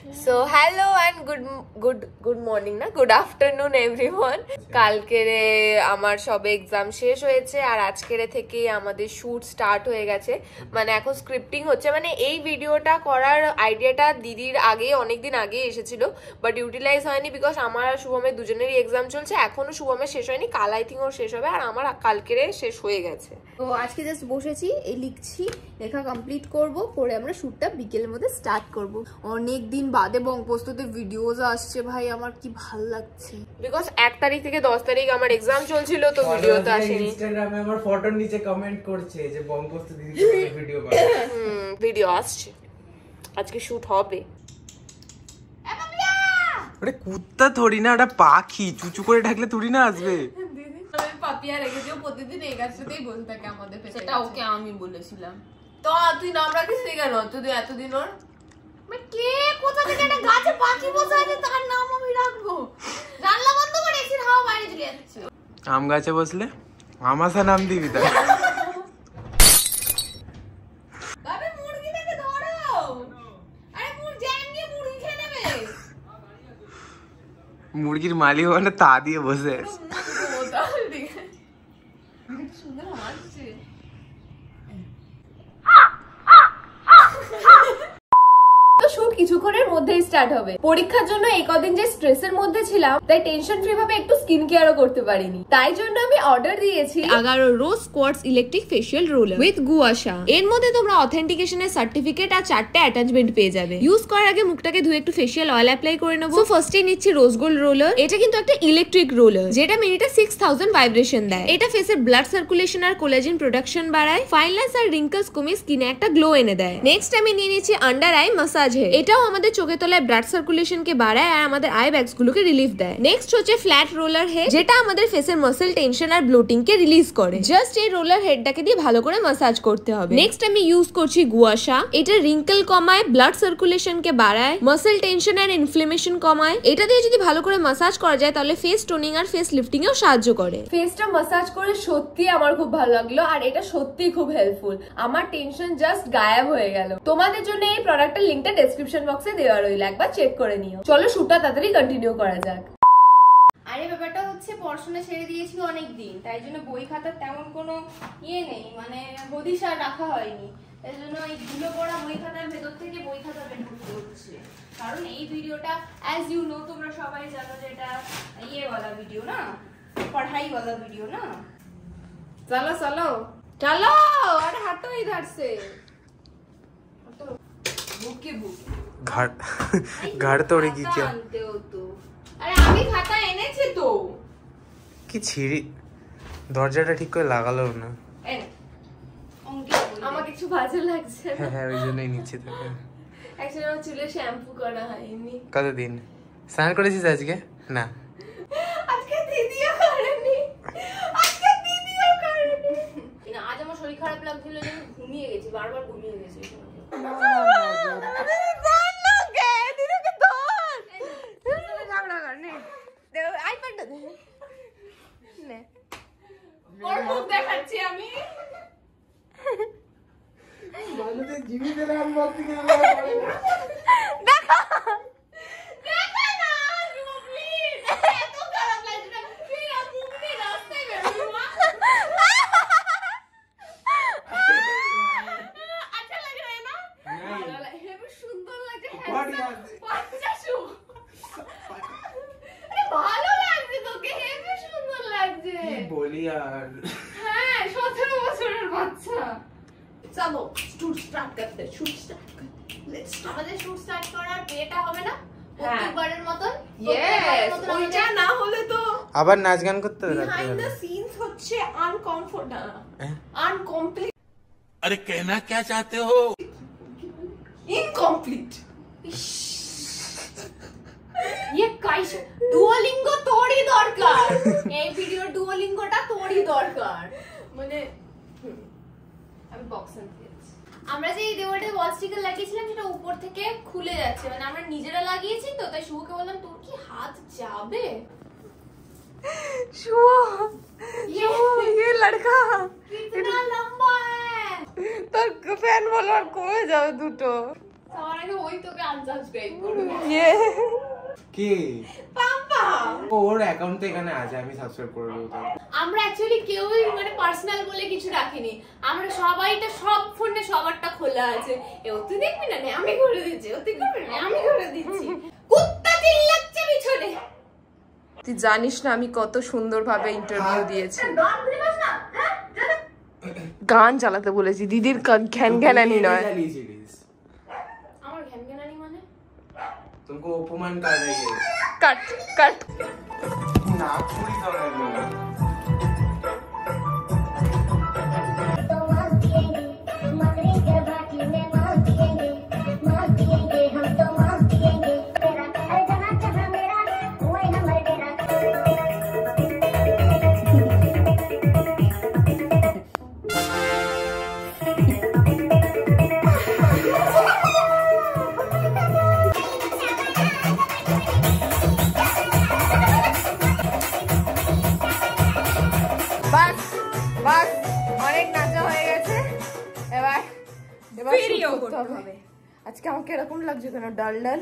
So hello and good morning না good afternoon everyone. কালকেরে আমার সবে এক্সাম শেষ হয়েছে আর আজকেরে থেকে আমাদের শুট স্টার্ট হয়ে গেছে, মানে এখন স্ক্রিপ্টিং হচ্ছে। মানে এই ভিডিওটা করার আইডিয়াটা দিদির আগে অনেকদিন আগে এসেছিল, বাট ইউটিলাইজ হয়নি বিকজ আমার আর শুভমের দুজনেরই এক্সাম চলছে। এখনো শুভমের শেষ হয়নি, কাল আই থিঙ্ক ওর শেষ হবে আর আমার কালকেরে শেষ হয়ে গেছে। তো আজকে জাস্ট বসেছি, এই লিখছি, লেখা কমপ্লিট করব, পরে আমরা শুটটা বিকেলের মধ্যে স্টার্ট করব। অনেক দিন বাদে বঙ্গপোস্টতে ভিডিওস আসছে ভাই, আমার কি ভালো লাগছে। বিকজ 1 তারিখ থেকে 10 তারিখ আমার এক্সাম চলছিল, তো ভিডিও তো আসেনি। ইনস্টাগ্রামে আমার ফটোর নিচে কমেন্ট করছে যে বঙ্গপোস্ট দিদি ভিডিও বানাও। ভিডিও আসছে, আজকে শুট হবে। আরে কুত্তা থোড়ি না, ওটা পাখি, চুচু করে ঢাকলে থোড়ি না আসবে। আমি পাপিয়া রেখে দিও, প্রতিদিন এই গাছটাতেই বলতে থাকে আমাদের পেছনে। সেটা ওকে আমি বলেছিলাম। তো তুই নাম রাখিস নি কেন? তুই এতদিন ওর কে কোথা থেকে একটা গাছে পাখি বসে আছে তার নাম আমি রাখবো? জানলা বন্ধ করে এসির হাওয়া বাইরে চলে যাচ্ছে। আম গাছে বসলে আমাশা নাম দিবি তাই। বাবা মুরগিটাকে ধরো। আরে জ্যাম নিয়ে মুরগি খেয়ে নেবে। মুরগির মালিক ওখানে তা দিয়ে বসে আছে। সুন্দর হাসছে। শুট কিছুক্ষণের মধ্যেই স্টার্ট হবে। পরীক্ষার জন্য এই কদিন যে স্ট্রেসের মধ্যে ছিলাম, তাই টেনশন ফ্রি ভাবে একটু স্কিন কেয়ারও করতে পারিনি। তাই জন্য আমি অর্ডার দিয়েছি 11 rose quartz electric facial roller with gua sha. এর মধ্যে তোমরা অথেন্টিকেশনের সার্টিফিকেট আর 4টে অ্যাটাচমেন্ট পেয়ে যাবে। ইউজ করার আগে মুখটাকে ধুয়ে একটু ফেশিয়াল অয়েল অ্যাপ্লাই করে নেবো। সো ফার্স্টে নিচ্ছি রোজ গোল্ড রোলার। এটা কিন্তু একটা ইলেকট্রিক রোলার, যেটা মিনিটে 6000 ভাইব্রেশন দেয়। এটা ফেসের ব্লাড সার্কুলেশন আর কোলাজেন প্রোডাকশন বাড়ায়, ফাইন লাইন্স আর রিঙ্কলস কমিয়ে স্কিনে একটা গ্লো এনে দেয়। নেক্সট আমি নিয়ে নিচ্ছি আন্ডার আই মাসাজ হেড। এটাও আমাদের চোখের তলায় ব্লাড সার্কুলেশন কে বাড়ায় আর আমাদের আই ব্যাগস গুলোকে রিলিফ দেয়। নেক্সট হচ্ছে ফ্ল্যাট রোলার হেড, যেটা আমাদের ফেসের মাসল টেনশন আর ব্লোটিং কে রিলিজ করে। জাস্ট এই রোলার হেডটাকে দিয়ে ভালো করে মাসাজ করতে হবে। নেক্সট আমি ইউজ করছি গুয়াশা। এটা রিঙ্কল কমায়, ব্লাড সার্কুলেশন কে বাড়ায়, মাসল টেনশন আর ইনফ্লেমেশন কমায়। এটা দিয়ে যদি ভালো করে মাসাজ করা যায় তাহলে ফেস টোনিং আর ফেস লিফটিং এও সাহায্য করে। ফেসটা মাসাজ করে সত্যি আমার খুব ভালো লাগলো আর এটা সত্যি খুব হেল্পফুল। আমার টেনশন জাস্ট গায়েব হয়ে গেল। তোমাদের জন্য এই প্রোডাক্টের লিংকটা ডেসক্রিপশন বক্সে দেওয়া রইল, একবার চেক করে নিও। চলো শুটটা তাড়াতাড়ি কন্টিনিউ করা যাক। আরে ব্যাপারটা হচ্ছে পড়াশোনা ছেড়ে দিয়েছি অনেক দিন, তাই জন্য বই খাতার তেমন কোনো নেই, মানে হদিশা রাখা হয়নি। তাই জন্য এই ধুলো পড়া বই খাতার ভেতর থেকে বই খাতা বের করতে হচ্ছে। কারণ এই ভিডিওটা অ্যাজ ইউ নো, তোমরা সবাই জানো যে এটা ওয়ালা ভিডিও না, পড়াই ওয়ালা ভিডিও না। চলো চলো চলো, আরে হাঁটো ইধার সে, বুকে বুকে ঘর তোড়ে কি क्या? আরে আমি খাতা এনেছি তো। কি ছিড়ি, দরজাটা ঠিক করে লাগালো না। আমার কিছু বাজে লাগছে। হ্যাঁ ওই জন্যই নিচ্ছি তোকে। অ্যাকচুয়ালি আমার চুলে শ্যাম্পু করা হয়নি। কতদিন স্নান করেছিস আজকে? না আজকে দিদিও করেনি, আজকে দিদিও করেনি। না, আজ আমার শরীর খারাপ লাগছিল যে আমি ঘুমিয়ে গেছি, বারবার ঘুমিয়ে গেছি। দেখাচ্ছি আমি ভালো লাগছে তোকে, হেবি সুন্দর লাগছে। বলি আর হ্যাঁ 17 বছরের বাচ্চা। চলো শুট স্টার্ট করতে, শুট স্টার্ট করতে। লেটস আমাদের শুট স্টার্ট করার বিয়েটা হবে না প্রত্যেকবারের মতন? ইয়েস, ওইটা না হলে তো আবার নাচ গান করতে হবে। বিহাইন্ড দ্য সিনস হচ্ছে আনকমফোর্টেবল, আনকমপ্লিট। अरे कहना क्या चाहते हो? ইনকমপ্লিট। ये কাইস ডুওলিঙ্গো তোরই দরকার, এই ভিডিও ডুওলিঙ্গোটা তোরই দরকার। মানে আমি বক্স আনতে যাচ্ছি। আমরা যে এই দেওয়ালটা ওয়াল স্টিকার লাগিয়েছিলাম সেটা উপর থেকে খুলে যাচ্ছে, মানে আমরা নিজেরা লাগিয়েছি তো, তাই শুভকে বললাম তোর কি হাত যাবে? শুভ ये लड़का कितना लंबा है, তোর ফ্যান ফলোয়ার কমে যাবে দুটো। সবার আগে ওই তোকে আনসাবস্ক্রাইব করবে। কে পাপা ওর অ্যাকাউন্টে এখানে আছে, আমি সাবস্ক্রাইব করে দেবো তাহলে। আমরা অ্যাকচুয়ালি কেউই মানে পার্সোনাল বলে কিছু রাখিনি, আমরা সবাইটা সব ফোনে সবারটা খোলা আছে। এও তুই দেখবি না, আমি করে দিচ্ছি, ও তুই করবি না, আমি করে দিচ্ছি। কুত্তা চিল্লাচ্ছে পিছনে। তুই জানিস না আমি কত সুন্দরভাবে ইন্টারভিউ দিয়েছি। গান চালাতে বলেছি, দিদির ঘ্যান ঘ্যানানি নয়। আমার ঘ্যানঘ্যানানি মানে तुमको अपमान कर रही है। কাট কাট। ना पूरी तरह বাস বাস, অনেক নাচা হয়ে গেছে, এবার এবার শুট করতে হবে। আজকে আমাকে এরকম লাগছে কেন, ডাল ডাল।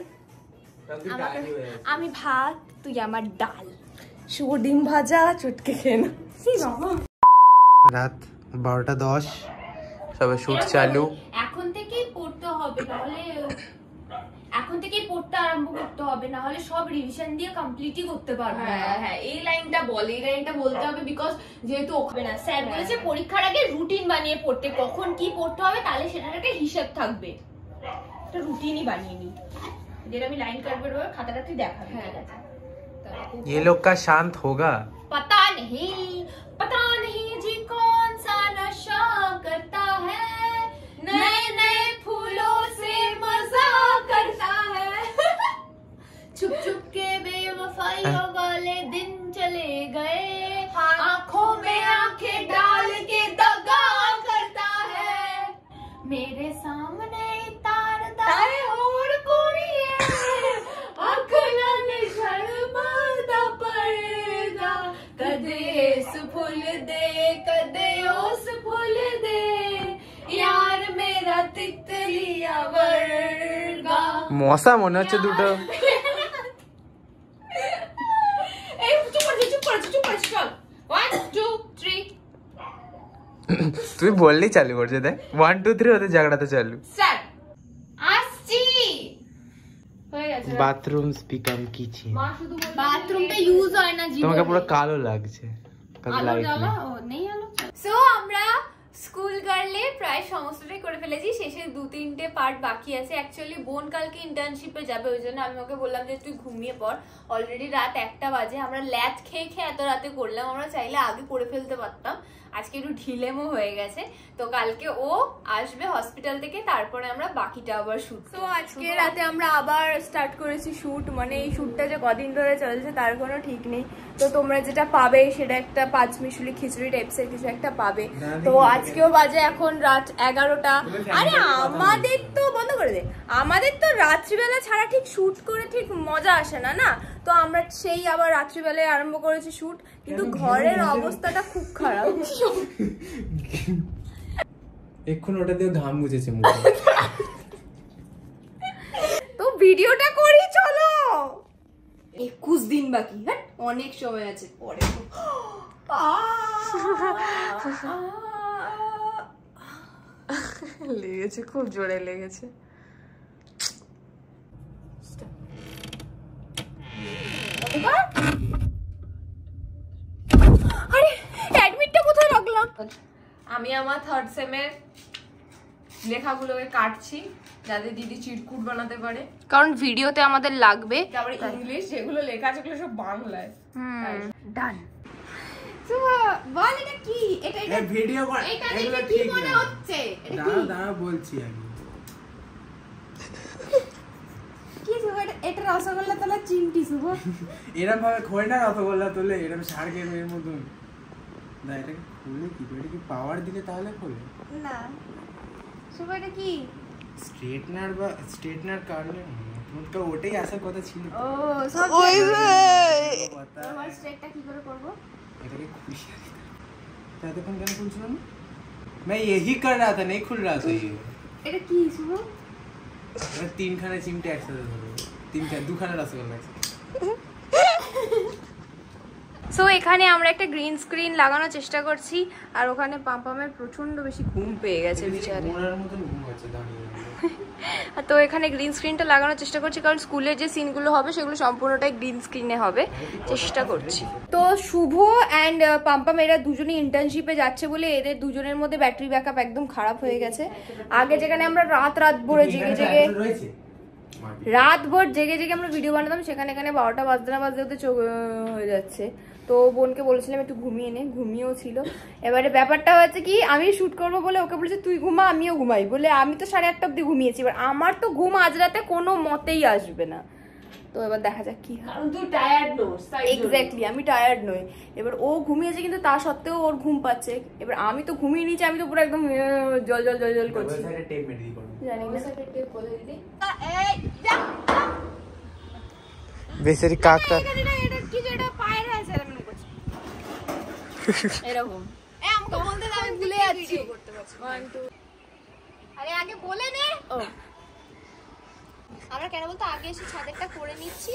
আমি ভাত, তুই আমার ডাল। শুভ ডিম ভাজা চুটকে খেয়ে না। রাত 12:10 সবে শুট চালু। এখন থেকেই পড়তে হবে, নাহলে এখন থেকেই পড়তে আরম্ভ করতে হবে, না হলে সব রিভিশন দিয়ে কমপ্লিটই করতে পারবো। হ্যাঁ হ্যাঁ, এই লাইনটা বল, এই লাইনটা বলতে হবে, বিকজ যেহেতু হবে না, স্যার বলেছে পরীক্ষার আগে রুটিন বানিয়ে পড়তে, কখন কি পড়তে হবে তাহলে সেটার একটা হিসাব থাকবে, একটা রুটিনই বানিয়ে নি। যেটা আমি লাইন কাটবে খাতাটা তুই দেখাবি। হ্যাঁ। ये लोग का शांत होगा। पता नहीं जी कौन सा नशा करता है, नए नए फूलों से मजा करता है। छुप छुप के बेवफाइयों वाले दिन चले गए, आंखों में आंखें डाल के दगा करता है। मेरे सामने तारदा है और कोई है, आँखना निशान मारदा पड़ेगा। कदे इस फूल दे, कदे उस फूल दे, यार मेरा तितलिया वर्गा। মশা মনে হচ্ছে দুটো। এই চুপ করে চল। 1 2 3 তুই বললেই চালু করছে, দেখ 1 2 3 ওদের জায়গাটাতে চালু। স্টার্ট। আসছি হয়ে গেছে। Bathrooms become kitchen. মা শুধু বাথরুমটা ইউজ হয় না জীবনে। তোমাকে পুরো কালো লাগছে, কালো আলো লাইট জ্বালা, নেই। ও নেই আলো। সো আমরা স্কুল গার্লে প্রায় সমস্তটাই করে ফেলেছি, শেষে 2-3টে পার্ট বাকি আছে। অ্যাকচুয়ালি বোন কালকে ইন্টার্নশিপে যাবে, ওই জন্য আমি ওকে বললাম যে তুই ঘুমিয়ে পড়, অলরেডি রাত 1টা বাজে। আমরা ল্যাচ খেয়ে এত রাতে করলাম, আমরা চাইলে আগে করে ফেলতে পারতাম, আজকে একটু ঢিলেমও হয়ে গেছে। তো কালকে ও আসবে হসপিটাল থেকে, তারপরে আমরা বাকিটা আবার শুট। তো আজকে রাতে আমরা আবার স্টার্ট করেছি শুট, মানে এই শুটটা যে কদিন ধরে চলছে তার কোনো ঠিক নেই। তো তোমরা যেটা পাবে সেটা একটা 5 মিশালি খিচুড়ি টাইপসের কিছু একটা পাবে। তো আজকেও বাজে এখন রাত 11টা। আরে আমাদের তো বন্ধ করে দে, আমাদের তো রাত্রিবেলা ছাড়া ঠিক শুট করে ঠিক মজা আসে না না। তো আমরা সেই আবার রাত্রিবেলায় আরম্ভ করেছি শুট, কিন্তু ঘরের অবস্থাটা খুব খারাপ। এখন ওটা দিয়ে ঘাম মুছেছে মুখে। তো ভিডিওটা করি, চলো। 21 দিন বাকি, হ্যাঁ অনেক সময় আছে, পরে লেগেছে, খুব জোরে লেগেছে। আরে অ্যাডমিটটা কোথায় রাখলাম? আমি আমার 3rd সেমের লেখাগুলোকে কাটছি যাতে দিদি চিটকুট বানাতে পারে, কারণ ভিডিওতে আমাদের লাগবে। তারপরে ইংলিশ যেগুলো লেখা আছে সেগুলো সব বাংলায়। ডান। তো বল এটা কি? এটা ভিডিও কর, এটা এগুলো কি ঠিক মনে না। হচ্ছে? এটা কি? দাঁড়া বলছি আমি। কি শুভ? এটা রসগোল্লা তোলা চিমটি শুভ। এরকম ভাবে খোয় না রসগোল্লা তোলে, এরকম শার্কের এর মতন। না এটাকে খুলে কি করে, এটা কি পাওয়ার দিলে তাহলে খোলে? না শুভ, এটা কি? স্ট্রেটনার বা স্ট্রেটনার কারণে তোমাকে ওটাই আসার কথা ছিল। ও সব ওই তোমার স্ট্রেটটা কি করে করব? এটাকে খুশি तो एतক্ষণ কেন খুলছিল না? मैं यही कर रहा था, नहीं खुल रहा था ये। এটা কি শুভ? তিনখানা চিমটে একসাথে ধরবো, দুখানা রসগোল্লা আছে। সো এখানে আমরা একটা গ্রিন স্ক্রিন লাগানোর চেষ্টা করছি, আর ওখানে পাম্পামের প্রচন্ড বেশি ঘুম পেয়ে গেছে বিচারে। মোড়ার মতন ঘুম হচ্ছে দাঁড়িয়ে। তো এখানে গ্রিন স্ক্রিনটা লাগানোর চেষ্টা করছি, কারণ স্কুলের যে সিনগুলো হবে সেগুলো সম্পূর্ণটাই গ্রিন স্ক্রিনে হবে, চেষ্টা করছি। তো শুভ অ্যান্ড পাম্পাম এরা দুজনেই ইন্টার্নশিপে যাচ্ছে বলে এদের দুজনের মধ্যে ব্যাটারি ব্যাকআপ একদম খারাপ হয়ে গেছে। আগে যেখানে আমরা রাত ভরে জেগে আমরা ভিডিও বানাতাম, সেখানে এখানে 12টা বাজতে না বাজতে ওদের চোখ হয়ে যাচ্ছে। তো বোনকে বলেছিলাম একটু ঘুমিয়ে নে, ঘুমিয়েও ছিল। এবারে ব্যাপারটা হচ্ছে কি, আমি শুট করবো বলে ওকে বলেছে তুই ঘুমা আমিও ঘুমাই, বলে আমি তো 8:30 অব্দি ঘুমিয়েছি। এবার আমার তো ঘুম আজ রাতে কোনো মতেই আসবে না। তো এবার দেখা যাক কি হয়। এক্স্যাক্টলি, আমি টায়ার্ড নই। এবার ও ঘুমিয়েছে কিন্তু তা সত্ত্বেও ওর ঘুম পাচ্ছে। এবার আমি তো ঘুমিয়ে নিয়েছি, আমি তো পুরো একদম জল জল জল জল করছি। জানি না বেচারি কাকটা এরকম আমাকে বলতে দাও, আমি ভুলে যাচ্ছি। আরে আগে বলে নে। ও আমরা কেন বলতো আগে এসে ছাদেরটা করে নিচ্ছি।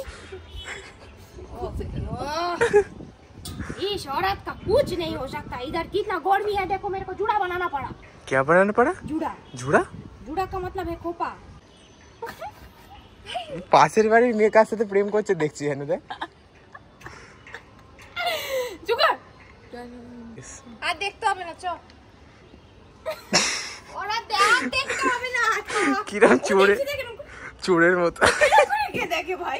इस औरत का कुछ नहीं हो सकता, इधर कितना गर्मी है, देखो मेरे को जूड़ा बनाना पड़ा। क्या बनाना पड़ा? जूड़ा। জুড়া? जूड़ा का मतलब है खोपा। পাশের বাড়ির মেয়ে কার সাথে প্রেম করছে দেখছি জানো দেখ। জুগার আর দেখতে হবে না, চল। ওরা দেখতে হবে না, কিরম চোরের মতো কে দেখে ভাই।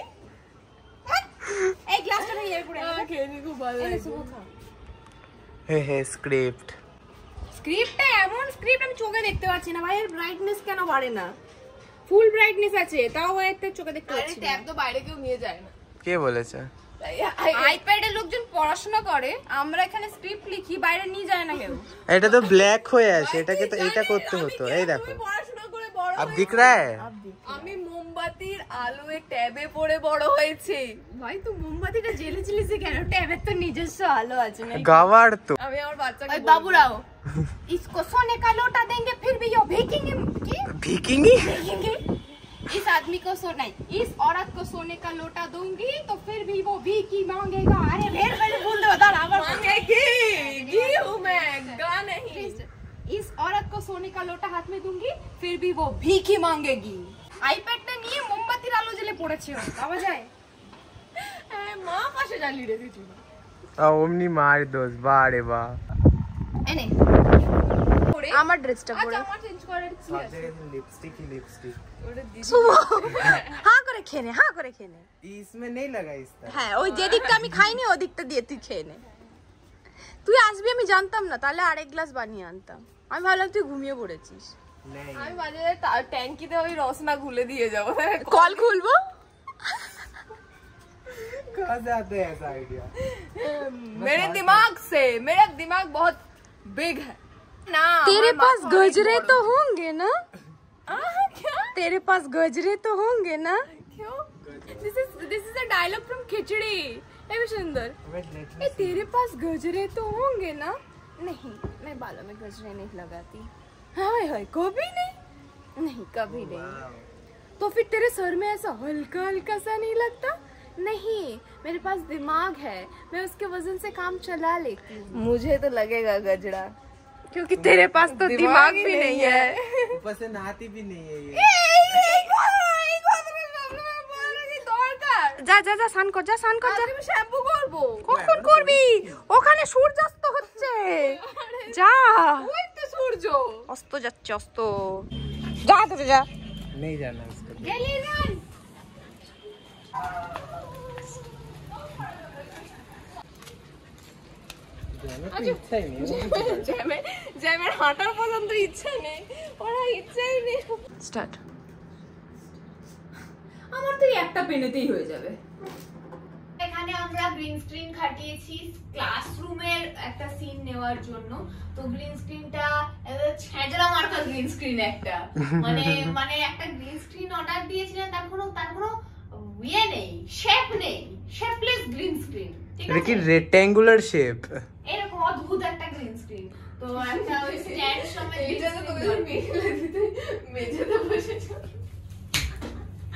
এই গ্লাসটা নিয়ে যাবে পুরো, খেয়ে নি, খুব ভালো লাগে। হে স্ক্রিপ্ট স্ক্রিপ্টটা এমন স্ক্রিপ্ট আমি চোখে দেখতে পাচ্ছি না ভাই। এর ব্রাইটনেস কেন বাড়ে না? ফুল ব্রাইটনেস আছে, তাও এতে চোখে দেখতে পাচ্ছি না। ট্যাব তো বাইরে কেউ নিয়ে যায় না। কে বলেছে? আইপ্যাডে লোকজন পড়াশোনা করে, আমরা এখানে স্ক্রিপ্ট লিখি, বাইরে নিয়ে যায় না কেউ। এটা তো ব্ল্যাক হয়ে আছে, এটাকে তো এটা করতে হতো। এই দেখো পড়াশোনা করে বড় अब दिख रहा है। আমি মোমবাতির আলোয় ট্যাবে পড়ে বড় হয়েছি। ভাই তুই মোমবাতিটা জ্বেলেছিলিস কেন? ট্যাবের তো নিজস্ব আলো আছে না। গাওয়ার তো। আমি আমার বাচ্চাকে বাবুরাও इसको सोने का लोटा देंगे फिर भी ये भीगेंगे। भीगेंगे? इस आदमी को सोना, इस औरत को सोने का लोटा दूंगी तो फिर भी वो भीख मांगेगा। अरे फिर मैंने बोल दो मांगेगी हूँ मैं, गा नहीं। इस औरत को सोने का लोटा हाथ में दूंगी फिर भी वो भीख ही मांगेगी। আইপ্যাডটা নিয়ে মোমবাতির আলো জ্বেলে পড়েছে, বাবা যায়। মা পাশে জ্বালিয়ে রেখেছি। অমনি মার দোষ, বারে বা। এনে আমার ড্রেসটা পরে আমার চেঞ্জ করার কি আছে? लिपस्टिक ওটা দিদি হ্যাঁ করে খেয়ে নে, হ্যাঁ করে খেয়ে নে। इसमें नहीं लगा इस तरह। হ্যাঁ ওই যে দিকটা আমি খাইনি, ওই দিকটা দিয়ে তুই খেয়ে নে। তুই আসবি আমি জানতাম না, তাহলে আরেক গ্লাস বানিয়ে আনতাম। আমি ভাবলাম তুই ঘুমিয়ে পড়েছিস। আমি বাজারে ট্যাঙ্কিতে ওই রসনা খুলে দিয়ে যাবো, কল খুলবো। कहाँ से आता है ऐसा आइडिया? मेरा दिमाग बहुत बिग है ना। तेरे पास गजरे तो होंगे ना? क्या? तेरे पास गजरे तो होंगे ना? क्यों? This is a dialogue from खिचड़ी। ए सुंदर, ए तेरे पास गजरे तो होंगे ना? नहीं, मैं बालों में गजरे नहीं लगाती। हाय हाय, कभी नहीं, कभी नहीं। तो फिर तेरे सर में ऐसा हल्का हल्का सा नहीं लगता? नहीं, मेरे पास दिमाग है, मैं उसके वजन से काम चला लेती हूँ। मुझे तो लगेगा गजरा, क्योंकि तेरे पास तो दिमाग भी नहीं है। ऊपर से नहाती भी नहीं है ये। যা যা যা স্নান কর, যা স্নান কর, যা। আমি শ্যাম্পু করবো। কখন করবি? ওখানে সূর্যাস্ত হচ্ছে, যা। ওই তো সূর্য অস্ত যাচ্ছে, অস্ত। যা তো যা। नहीं जाना इसको। জেলি রান। जाने की इच्छा ही नहीं है। জ্যামের হাঁটার পর্যন্ত ইচ্ছা নেই, ওরা ইচ্ছাই নেই। স্টার্ট। আমার তো একটা পেনেতেই হয়ে যাবে। এখানে আমরা গ্রিন স্ক্রিন খাটিয়েছি ক্লাসরুমের একটা সিন নেওয়ার জন্য। তো গ্রিন স্ক্রিনটা ছেঁচড়া মার্কা গ্রিন স্ক্রিন একটা, মানে একটা গ্রিন স্ক্রিন অর্ডার দিয়েছিলেন, তার কোনো ইয়ে নেই, শেপ নেই, শেপলেস গ্রিন স্ক্রিন। এটা কি রেক্ট্যাঙ্গুলার শেপ? এরকম অদ্ভুত একটা গ্রিন স্ক্রিন। তো একটা ওই স্ট্যান্ড সমেত এইটা তো তুমি মেঝেতে বসেছো।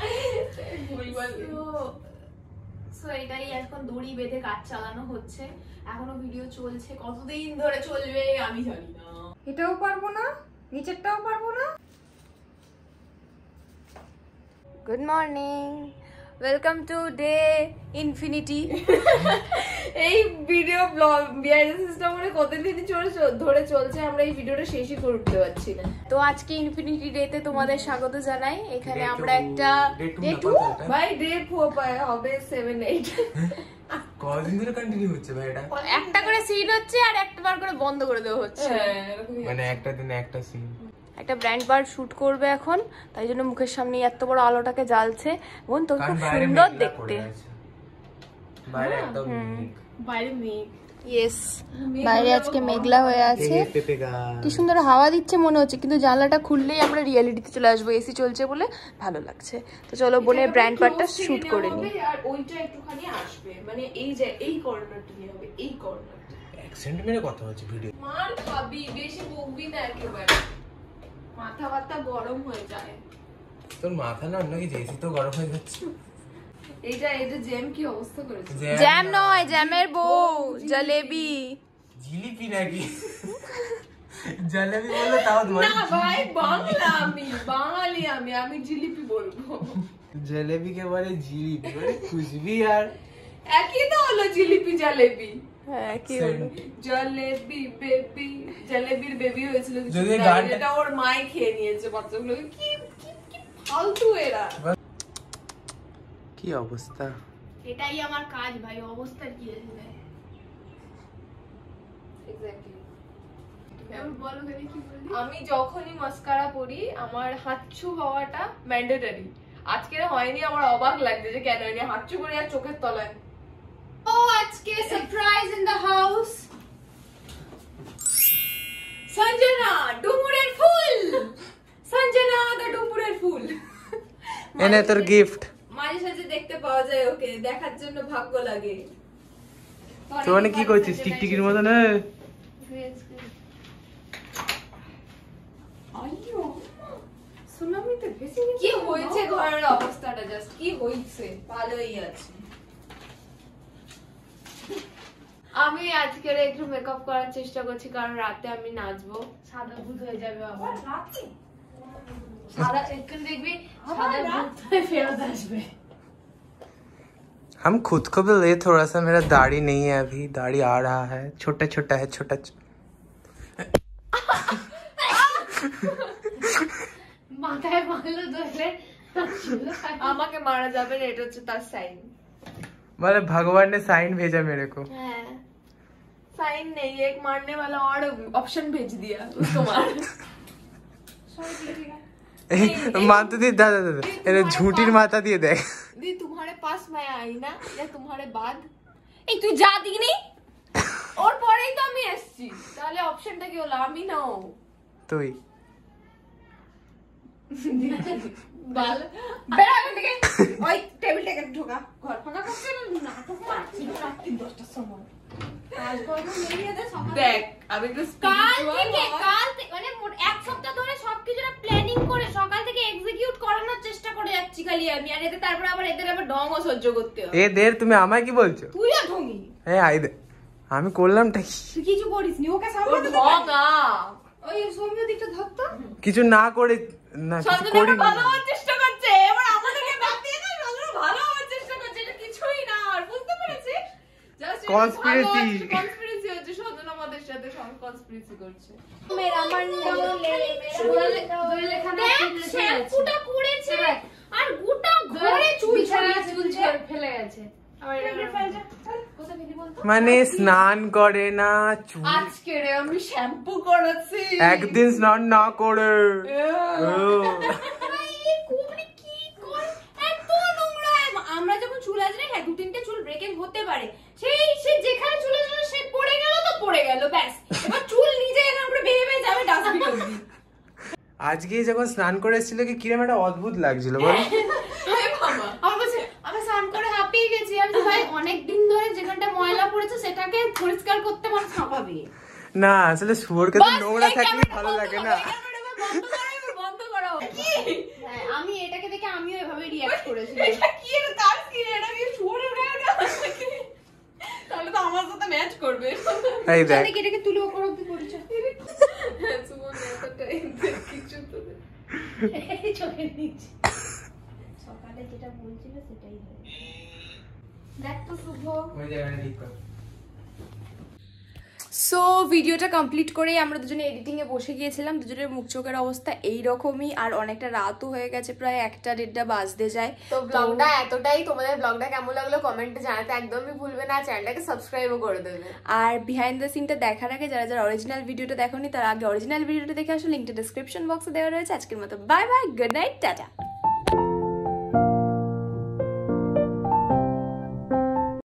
সো এটাই এখন দড়ি বেঁধে কাজ চালানো হচ্ছে, এখনো ভিডিও চলছে, কতদিন ধরে চলবে আমি জানি না। এটাও পারবো না, নিচেরটাও পারবো না। Good morning, welcome to day infinity. এই video blog behind the system মানে কতদিন ধরে চলছে, আমরা এই ভিডিওটা শেষই করে উঠতে পারছি না। তো আজকে ইনফিনিটি ডে তে তোমাদের স্বাগত জানাই। এখানে আমরা একটা ডে 2 ভাই ডে 4 হবে 7 8 কতদিন ধরে কন্টিনিউ হচ্ছে ভাই এটা? একটা করে সিন হচ্ছে আর একবার করে বন্ধ করে দেওয়া হচ্ছে, মানে একটা দিনে একটা সিন। একটা ব্র্যান্ড বার শুট করবে এখন, তাই জন্য মুখের সামনে এত বড় আলোটাকে জ্বালছে। বোন তো খুব সুন্দর দেখতে। বাইরে একদম বাইরে মেঘ, ইয়েস, বাইরে আজকে মেঘলা হয়ে আছে, কি সুন্দর হাওয়া দিচ্ছে মনে হচ্ছে, কিন্তু জানলাটা খুললেই আমরা রিয়েলিটিতে চলে আসবো, এসি চলছে বলে ভালো লাগছে। তো চলো বোনের ব্র্যান্ড পার্টটা শুট করে নিই। আর ওইটা একটুখানি আসবে, মানে এই যে এই কর্নারটা নিয়ে হবে, এই কর্নারটা। অ্যাকসেন্ট মেরে কথা হচ্ছে ভিডিও। মার খাবি, বেশি বকবি না একেবারে, মাথা ব্যথা গরম হয়ে যায়। তোর মাথা না নাকি জেসি তো গরম হয়ে যাচ্ছে। এইটা জ্যাম কি অবস্থা করেছে? জ্যাম নয়, জ্যামের বউ জলেবি। জিলিপি নাকি? জলেবি বললে তাও ধরে। না ভাই, বাংলা, আমি বাঙালি, আমি জিলিপি বলবো। জলেবি কে বলে জিলিপি, মানে খুশবি আর একই তো হলো জিলিপি জলেবি। হ্যাঁ কি হলো? জলেবি বেবি, জলেবির বেবি হয়েছিল কিছু যদি দিন আগে, গানটা- যেটা ওর মাই খেয়ে নিয়েছে বাচ্চাগুলো। কি কি কি ফালতু এরা। কি অবস্থা। এটাই আমার কাজ ভাই, অবস্থার কি আছে? আমি যখনই মাস্কারা পরি আমার হাতছু হওয়াটা ম্যান্ডেটরি। আজকে হয়নি, আমার অবাক লাগছে যে কেন হয়নি। হাতছু করে আর চোখের তলায়। ও আজকে surprise in the house. Sanjana ডুমুরের ফুল, সঞ্জনা দা ডুমুরের ফুল। এনে তোর গিফট। মাঝে সাঝে দেখতে পাওয়া যায় ওকে, দেখার জন্য ভাগ্য লাগে। তো মানে কি করছিস টিকটিকির মতন? কি হয়েছে ঘরের অবস্থাটা? জাস্ট কি হয়েছে? ভালোই আছে। আমি আজকের একটু মেকআপ করার চেষ্টা করছি, কারণ রাতে আমি নাচবো। সাদা ভূত হয়ে যাবে আবার রাতে। সাদা একটু দেখবি, সাদা ভূত হয়ে ফেরত আসবে। हम खुद को भी ले, थोड़ा सा मेरा दाढ़ी नहीं है अभी, दाढ़ी आ रहा है, छोटा छोटा है, छोटा মাথায় মারলো ধরলে আমাকে মারা যাবে না, এটা হচ্ছে তার সাইন। मतलब भगवान ने साइन भेजा मेरे को। साइन नहीं, एक मारने वाला और ऑप्शन भेज दिया उसको मार। मानते दी दादा दादा, ये झूठी माता दिए देख। दी तुम्हारे पास मैं आई ना, या तुम्हारे बाद? এই তুই যা দিগনি, ওর পরেই তো আমি এসেছি, তাহলে অপশনটা কি হলো? আমি নাও তুই বাল বেরা থেকে ওই টেবিলটাকে ঢোকা, ঘর ফাঁকা করতে না, নাটক মারছি রাত 10টার সময়। আজ কত মেরিয়ে দে সকাল দেখ, আমি একটু কাল থেকে মানে এক সপ্তাহ ধরে সবকিছুটা প্ল্যানিং করে সকাল থেকে এক্সিকিউট করানোর চেষ্টা করে যাচ্ছি খালি আমি, আর এতে তারপর আবার এদের আবার ঢংও সহ্য করতে হয়। এ দের তুমি আমায় কি বলছো? তুই আর ঢঙ্গি। এ আই দে, আমি করলামটা কি? তুই কিছু করিসনি, ওকে সামলাতে ঢঙ্গা। ওই সৌম্য দিকটা ধরতো, কিছু না করে না কিছু করি না। ভালো হওয়ার চেষ্টা করছে, এবার আমাদেরকে বাদ দিয়ে না, সৌম্য ভালো হওয়ার চেষ্টা করছে, এটা কিছুই না। আর বুঝতে পেরেছি জাস্ট কনস্পিরেসি হচ্ছে, সৌম্য আমাদের সাথে কনস্পিরেসি করছে। মেরা মন্ডলে শ্যাম্পুটা করেছে আর গোটা ঘরে চুল ছড়িয়ে ফেলে গেছে। মানে স্নান করে না, চুল আজকে রে আমি শ্যাম্পু করেছি, একদিন স্নান না করে। আমরা যখন চুল আসলে হ্যাঁ 2-3টে চুল ব্রেকেন হতে পারে, সেই সে যেখানে চুল আসলে সে পড়ে গেল তো পড়ে গেল, ব্যাস। এবার চুল নিজে এখানে পুরো বেয়ে বেয়ে যাবে ডাস্টবিন অবধি। আজকে যখন স্নান করে এসেছিল কি কিরম একটা অদ্ভুত লাগছিল বল। আমার বলছে আমি স্নান করে হাঁপিয়ে গেছি। আমি ভাই অনেকদিন ধরে যেখানটা ময়লা পড়েছে সেটাকে পরিষ্কার করতে মানুষ হাঁপাবে না, আসলে শুয়োরকে তো নোংরা থাকলে ভালো লাগে না। বন্ধ করো। আমি এটাকে দেখে আমিও এভাবে রিঅ্যাক্ট করেছিল। কি রে কার স্কিন এটা কি শুয়োরের গায়ে তাহলে তো আমার সাথে ম্যাচ করবে। এই দেখ দেখি এটাকে তুলে ওপর অব্দি করেছে। সুমন এতটা কিছু তো চোখের নিচে সকালে যেটা বলছিল সেটাই হয়। দেখ তো শুভ। ওই জায়গাটা ঠিক কর। সো ভিডিওটা কমপ্লিট করেই আমরা দুজনে এডিটিং এ বসে গিয়েছিলাম। দুজনের মুখ চোখের অবস্থা এইরকমই, আর অনেকটা রাতও হয়ে গেছে, প্রায় 1টা-1.5টা বাজতে যায়। তো ব্লগটা এতটাই, তোমাদের ব্লগটা কেমন লাগলো কমেন্টে জানাতে একদমই ভুলবে না, চ্যানেলটাকে সাবস্ক্রাইবও করে দেবে। আর বিহাইন্ড দ্য সিনটা দেখার আগে যারা যারা অরিজিনাল ভিডিওটা দেখোনি তারা আগে অরিজিনাল ভিডিওটা দেখে আসো, লিঙ্কটা ডেসক্রিপশন বক্সে দেওয়া রয়েছে। আজকের মতো bye bye, good night, tata.